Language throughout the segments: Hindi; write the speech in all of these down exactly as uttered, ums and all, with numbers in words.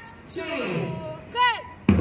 March. Sugar.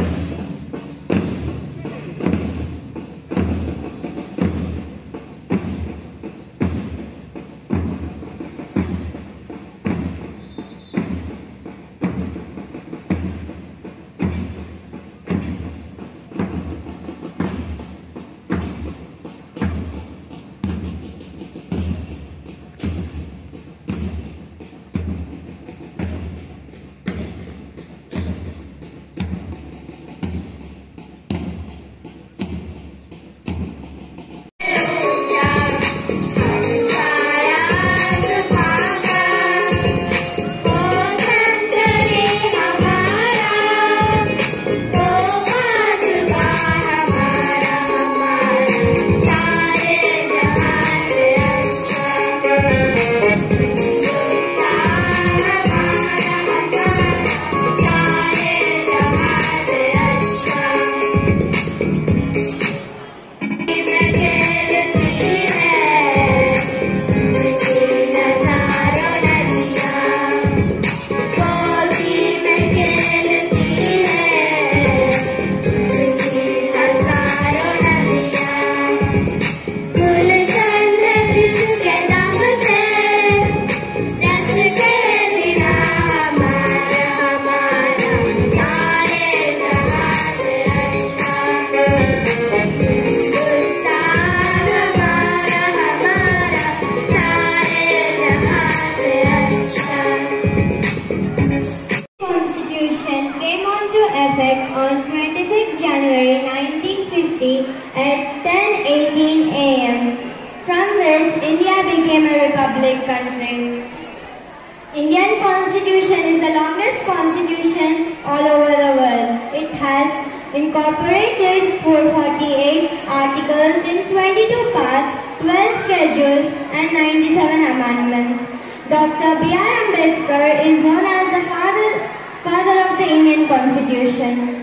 On twenty-sixth January nineteen fifty at ten eighteen a m from which India became a republic country. Indian Constitution is the longest constitution all over the world. It has incorporated four hundred forty-eight articles in twenty-two parts, twelve schedules and ninety-seven amendments. Doctor B R Ambedkar is known as the father, father of the Indian Constitution.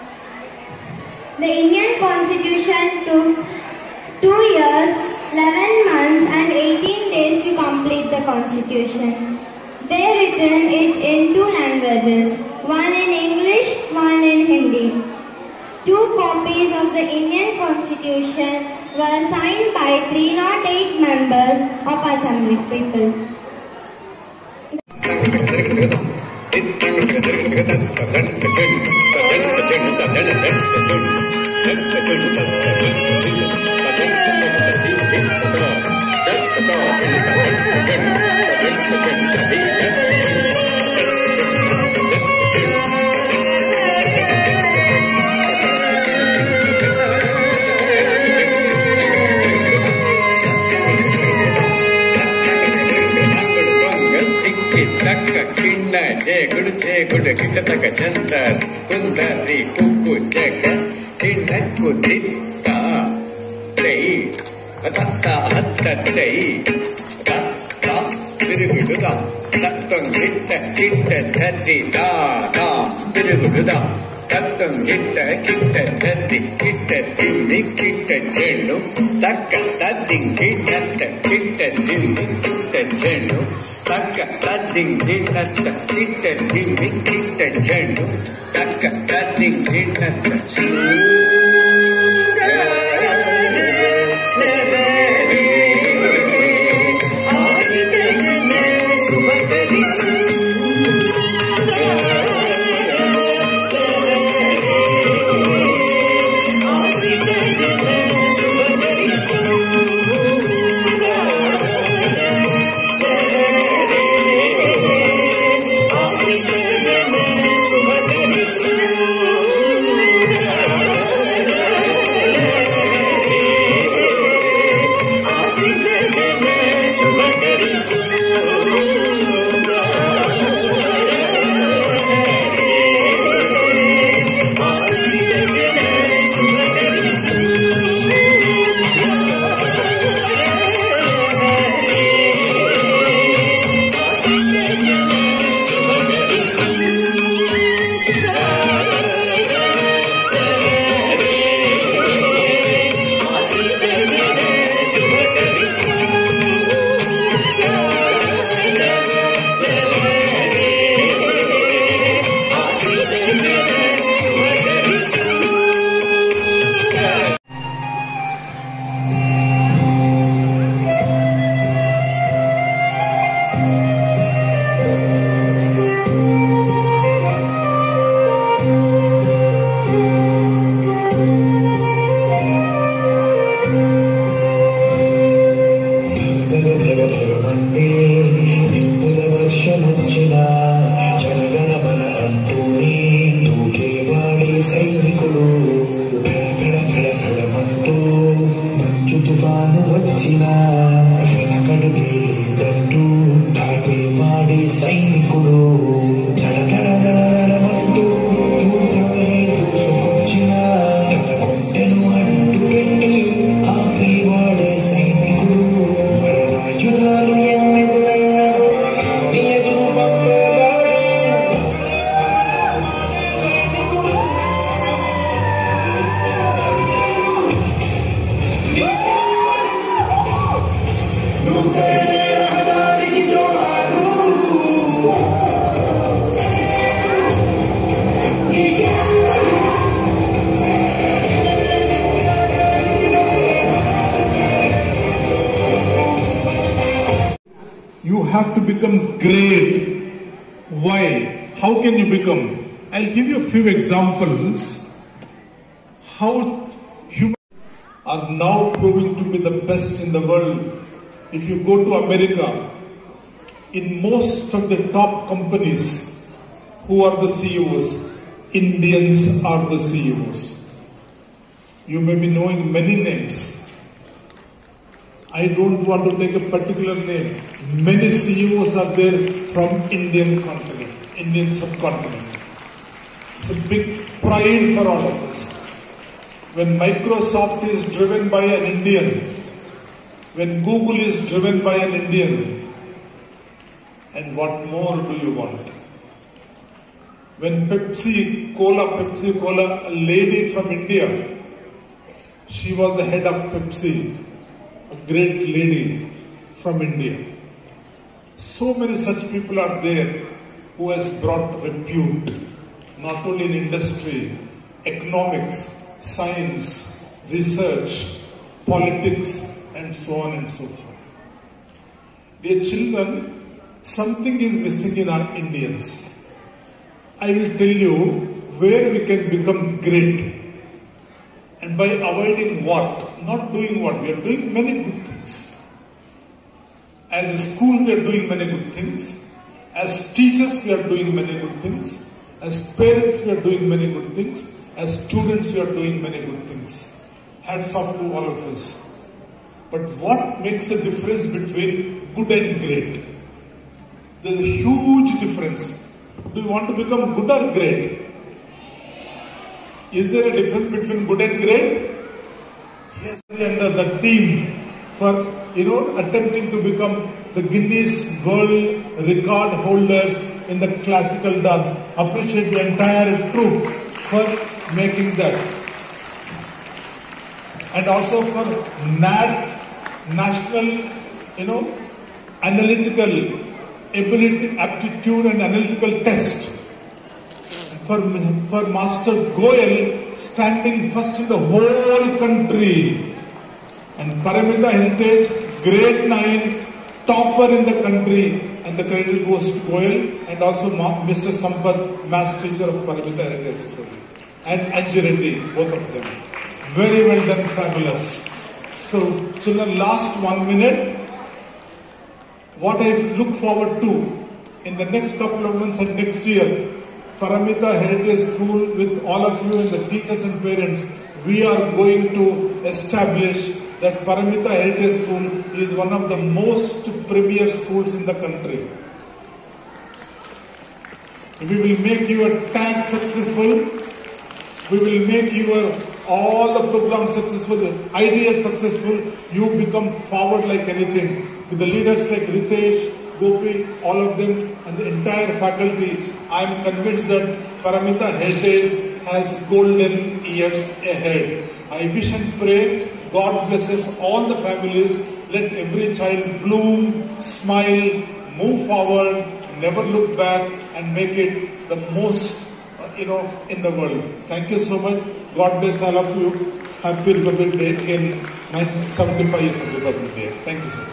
The Indian Constitution took two years, eleven months and eighteen days to complete the Constitution. They written it in two languages, one in English, one in Hindi. Two copies of the Indian Constitution were signed by three hundred eight members of Assembly people. Good, good, kita taka chandar, kundari kuku jaga, inat kudita, jai, tata hatta jai, tata biruguda, tatang kita kita tadi da da biruguda, tatang kita kita tadi kita jimmy kita jenu, taka tading kita kita jimmy kita jenu. Taka tading kita kita jimmy kita jenu, taka tading kita sugar. Why? How can you become? I'll give you a few examples how humans are now proving to be the best in the world. If you go to America, in most of the top companies, who are the C E Os? Indians are the C E Os. You may be knowing many names. I don't want to take a particular name. Many C E Os are there from Indian continent, Indian subcontinent. It's a big pride for all of us. When Microsoft is driven by an Indian, when Google is driven by an Indian, and what more do you want? When Pepsi Cola, Pepsi Cola, a lady from India, she was the head of Pepsi, a great lady from India. So many such people are there who has brought repute, not only in industry, economics, science, research, politics, and so on and so forth. Dear children, something is missing in our Indians. I will tell you where we can become great. And by avoiding what? Not doing what? We are doing many good things. As a school, we are doing many good things. As teachers, we are doing many good things. As parents, we are doing many good things. As students, we are doing many good things. Hats off to all of us. But what makes a difference between good and great? There is a huge difference. Do you want to become good or great? Is there a difference between good and great? Yes, under the team for, you know, attempting to become the Guinness World Record holders in the classical dance. Appreciate the entire troop for making that. And also for N A D, National, you know, Analytical Ability, Aptitude and Analytical Test. For, for Master Goyal, standing first in the whole country. And Paramita Heritage, grade nine, topper in the country. And the credit goes to Goyal and also Mister Sampath, maths teacher of Paramita Heritage School. And Anjireddy, both of them. Very well done, fabulous. So, children, last one minute. What I look forward to in the next couple of months and next year, Paramita Heritage School with all of you and the teachers and parents, we are going to establish that Paramita Heritage School is one of the most premier schools in the country. We will make your tag successful. We will make your all the programs successful, the ideas successful. You become forward like anything. With the leaders like Ritesh, Gopi, all of them and the entire faculty, I am convinced that Paramita Heritage has golden years ahead. I wish and pray God blesses all the families. Let every child bloom, smile, move forward, never look back and make it the most, you know, in the world. Thank you so much. God bless all of you. Happy Republic Day in my seventy-five years of Republic Day. Thank you so much.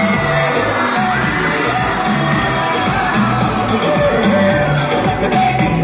Hey!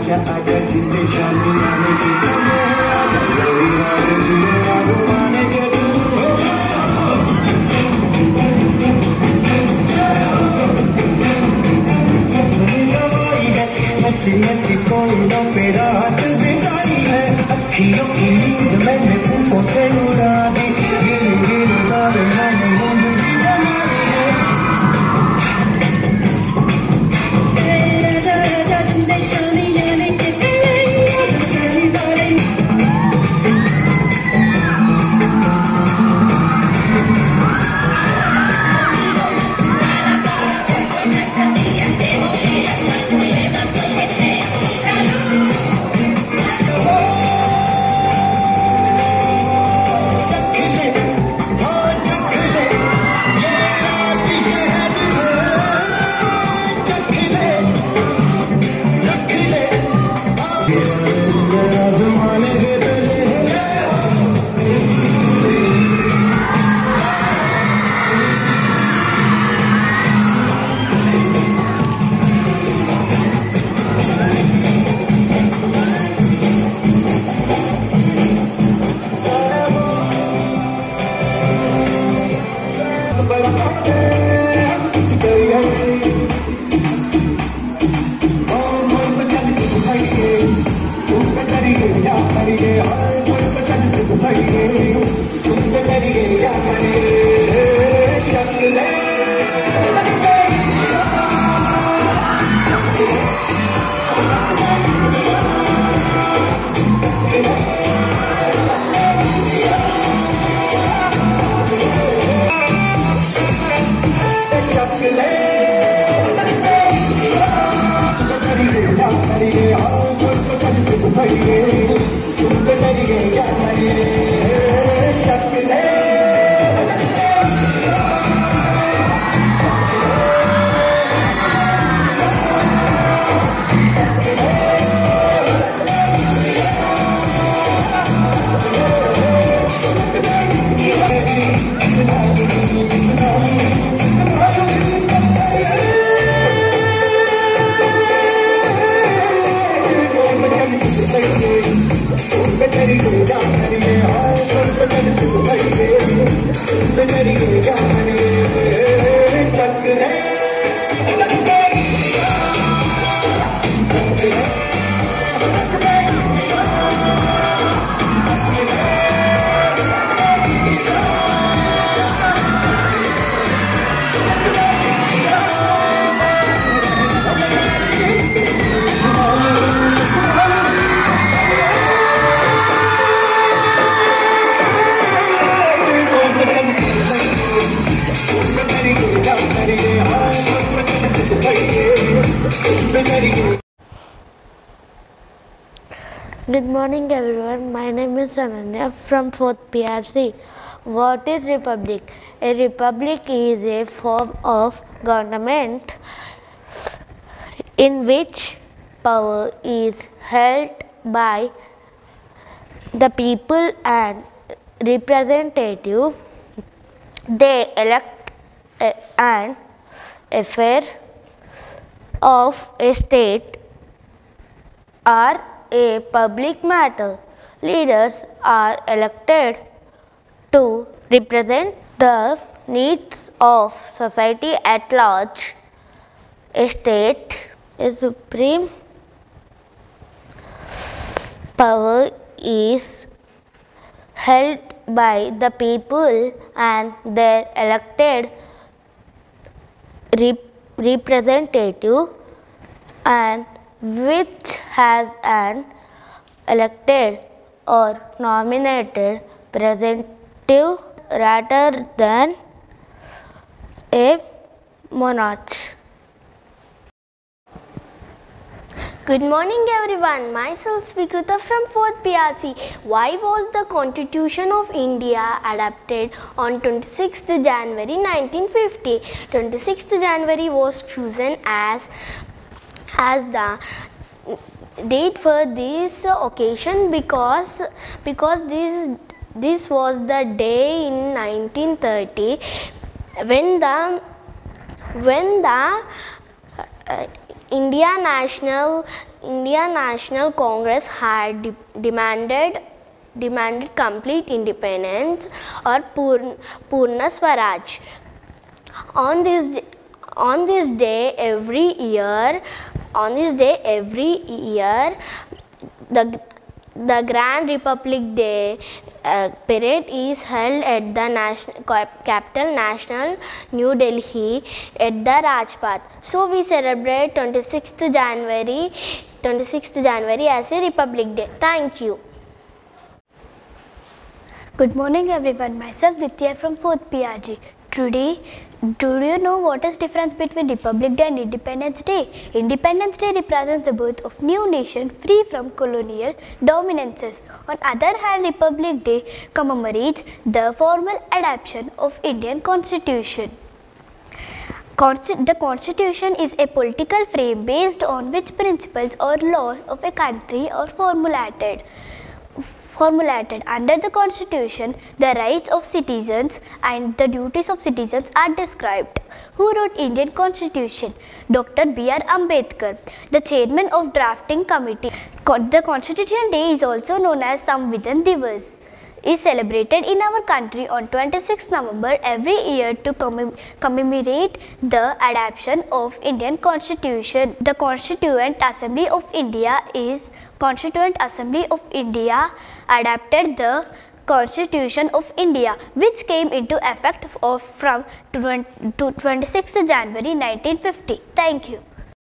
Good morning everyone, my name is Ananya from fourth P R C. What is Republic? A Republic is a form of government in which power is held by the people and representative. They elect an affair of a state are a public matter. Leaders are elected to represent the needs of society at large. A state is supreme power is held by the people and their elected rep representative, and which has an elected or nominated representative rather than a monarch. Good morning everyone, myself Svikruta from fourth P R C. Why was the Constitution of India adopted on twenty-sixth January nineteen fifty? twenty-sixth January was chosen as, as the date for this occasion because, because this, this was the day in nineteen thirty when the, when the uh, India National India National Congress had de demanded demanded complete independence or Purna, Purna Swaraj. On this on this day every year, on this day every year, the the Grand Republic Day uh, parade is held at the national capital, National New Delhi, at the Rajpath. So we celebrate twenty-sixth January, twenty-sixth January as a Republic Day. Thank you. Good morning everyone, myself Ditya from fourth P R G. Today, do you know what is difference between Republic Day and Independence Day? Independence Day represents the birth of new nation free from colonial dominances. On other hand, Republic Day commemorates the formal adoption of Indian Constitution. Consti- the Constitution is a political frame based on which principles or laws of a country are formulated. Formulated. Under the Constitution, the rights of citizens and the duties of citizens are described. Who wrote Indian Constitution? Doctor B R Ambedkar, the chairman of drafting committee. The Constitution Day is also known as Samvidhan Divas. Is celebrated in our country on twenty-sixth November every year to commem commemorate the adoption of Indian Constitution. The Constituent Assembly of India is Constituent Assembly of India adopted the Constitution of India, which came into effect of from twenty-sixth January nineteen fifty. Thank you.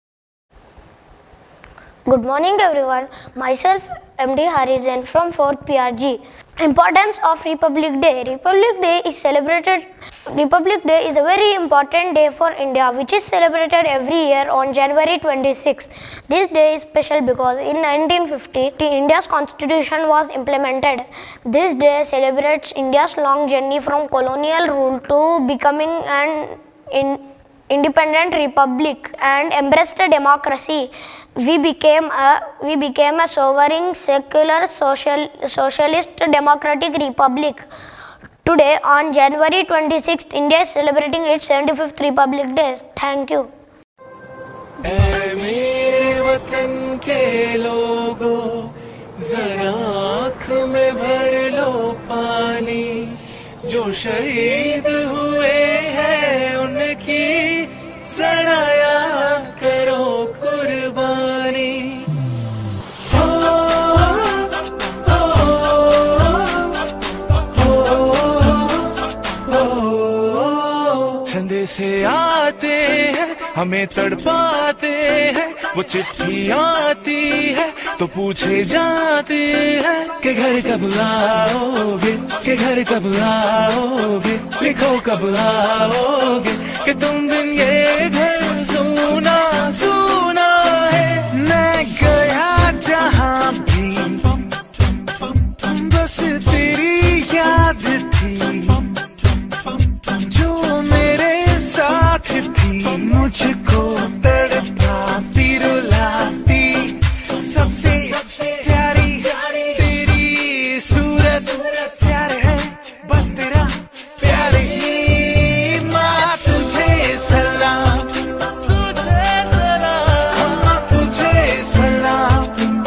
Good morning everyone, myself M D Harijan from fourth P R G. Importance of Republic Day. Republic Day is celebrated, Republic Day is a very important day for India, which is celebrated every year on January twenty-sixth. This day is special because in nineteen fifty, India's constitution was implemented. This day celebrates India's long journey from colonial rule to becoming an in independent republic and embraced democracy. We became a we became a sovereign, secular, social socialist democratic republic. Today, on January twenty-sixth, India is celebrating its seventy-fifth Republic Day. Thank you. ऐ मेरे वतन के लोगों, जरा आँख में भर लो पानी, जो शहीद हुए हैं उनकी जरा याद करो कुर्बानी। संदेशे आते हैं हमें तड़पाते हैं, वो चिट्ठी आती है तो पूछे जाते हैं कि घर कब आओगे, कि घर कब आओगे, लिखो कब आओगे, कि तुम दिन ये घर सुना सुना है। मैं गया जहाँ भी बस तेरी याद थी, जो मेरे साथ थी, मुझको तड़पाती रुलाती, सबसे प्यारी तेरी सूरत प्यार है, बस तेरा प्यार ही। माँ तुझे सलाम, तुझे सलाम, माँ तुझे सलाम।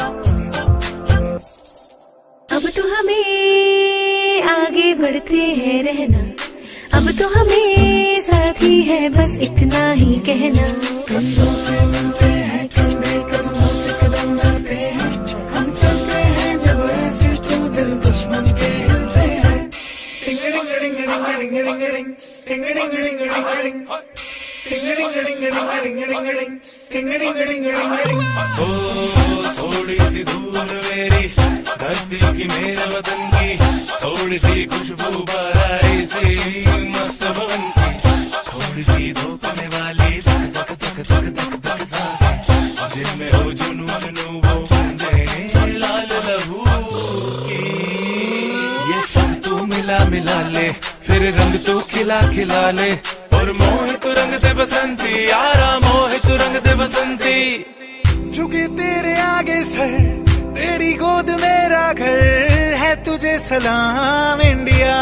अब तो हमें आगे बढ़ते हैं रहना, अब तो हमें साथी है बस इतना ही कहना। कंधों से मिलते हैं, कंधे कदमों से कदम धरते हैं, हम चलते हैं जब ऐसे तो दिल दुश्मन के हिलते हैं। टिंग डिंग डिंग डिंग डिंग डिंग डिंग, टिंग डिंग डिंग डिंग डिंग, टिंग डिंग डिंग डिंग डिंग डिंग डिंग, टिंग डिंग डिंग डिंग डिंग। ओ थोड़ी सी धूल मेरी धरती की, मेरे वतन की, थोड़ी सी खुशबू बाराई से मस्त बन की, थोड़ी सी धोखने वाली धक धक धक धक धक धक सांसें, जिनमें हो जुनून वो बंदे लाल लहू की। ये सब तू मिला मिला ले, फिर रंग तू खिला खिला ले, और मोहित रंग दे बसंती यारा, मोहित रंग दे बसंती। झुके तेरे आगे सर, तेरी गोद मेरा घर है, तुझे सलाम इंडिया।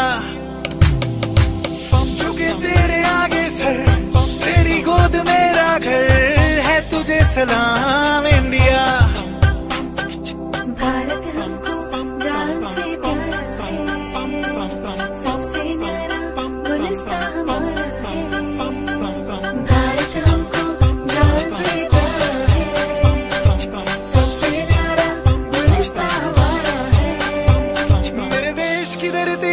झुके तेरे आगे सर, तेरी गोद मेरा घर है, तुझे सलाम इंडिया। भारत हमको जान से प्यारा है, सबसे न्यारा गुलिस्तां हमारा है। भारत हमको जान से प्यारा है, सबसे न्यारा गुलिस्तां हमारा है। मेरे देश की धरती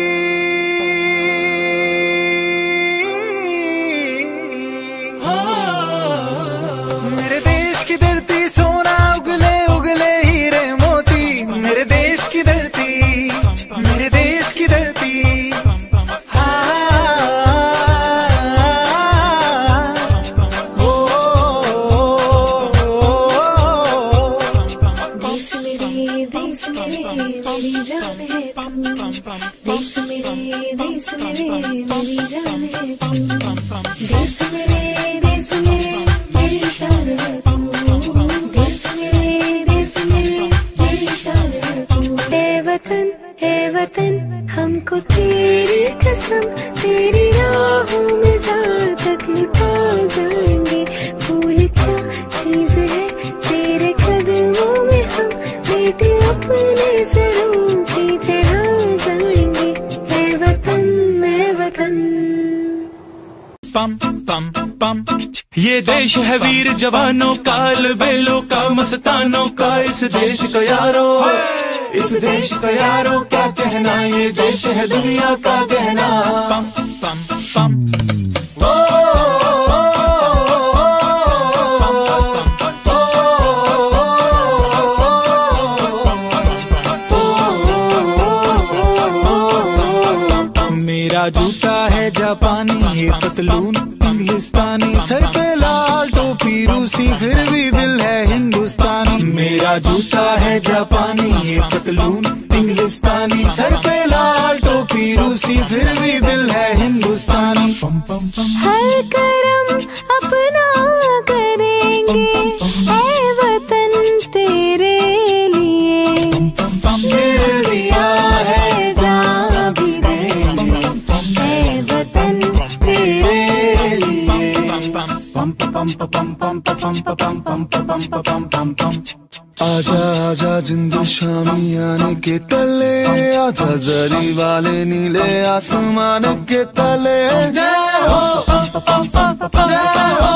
सोना उगले उगले हीरे मोती, मेरे देश की धरती, मेरे देश की धरती। देश मेरे देश मेरे मेरी जान है तू, देश मेरे देश मेरे मेरी जान है तू, देश मेरे देश मेरे मेरी शान है तू, देश मेरे देश मेरे मेरी शान है तू। हे वतन हे वतन हमको तेरी कसम, तेरी राहों में जहाँ तक पा जाएंगे। फूल क्या चीज है तेरे कदमों में, हम बेटे अपने सरों पे चढ़ा जाएंगे। हे वतन मैं वतन। पम पम पम ये देश है वीर जवानों का, अलबेलों का, मस्तानों का। इस देश का यारो, इस देश का यारो क्या कहना, ये देश है दुनिया का गहना। पम पम पम ओ, मेरा जूता है जापानी, ये पतलून इंग्लिस्तानी, सर पे लाल टोपी रूसी, फिर भी दिल है हिंदुस्तानी। मेरा जूता है जापानी, ये पतलून इंग्लिस्तानी, सर पे लाल टोपी रूसी, फिर भी दिल है हिंदुस्तानी। पम पम पम हर करम अपना करेंगे, ऐ वतन तेरे लिए दिल दिया है, जान भी देंगे, ऐ वतन तेरे लिए। पम पम पम पम पम पम पम पम पम पम पम पम। आजा आजा जिंद शामी आने के तले, आजा जरी वाले नीले आसमान के तले। जय हो जय हो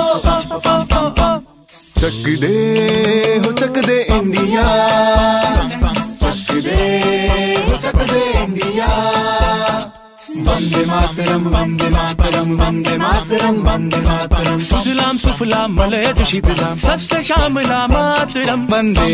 चक दे हो चक दे इंडिया, चक दे हो चक दे इंडिया। वंदे मातरम वंदे मातरम वंदे मातरम वंदे मातरम। सुजलाम सुफलाम मलयज शीतलाम सस्य श्यामलाम मातरम। वंदे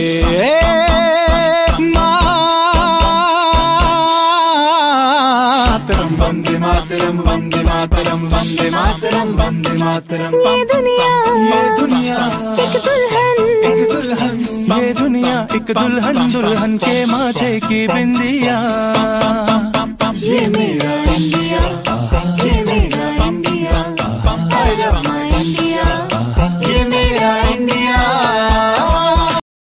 मातरम वंदे मातरम वंदे मातरम वंदे मातरम वंदे मातरम। ये दुनिया ये दुनिया एक दुल्हन, एक दुल्हन, ये दुनिया एक दुल्हन, दुल्हन के माथे की बिंदिया।